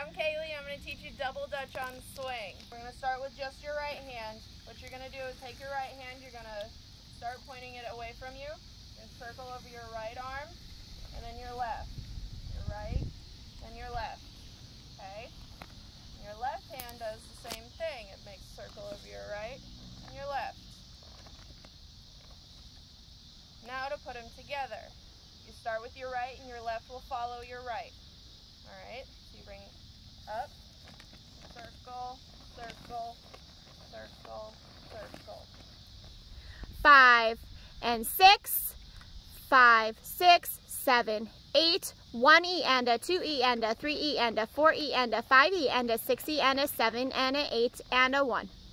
I'm Kaylee. I'm going to teach you double Dutch on swing. We're going to start with just your right hand. What you're going to do is take your right hand, you're going to start pointing it away from you, and circle over your right arm, and then your left. Your right, then your left. Okay? And your left hand does the same thing. It makes a circle over your right and your left. Now to put them together. You start with your right and your left will follow your right. Alright, so you bring up, circle, circle, circle, circle. 5 and 6, 5, 6, 7, 8, 1 E and a 2 E and a 3 E and a 4 E and a 5 E and a 6 E and a 7 and a 8 and a 1.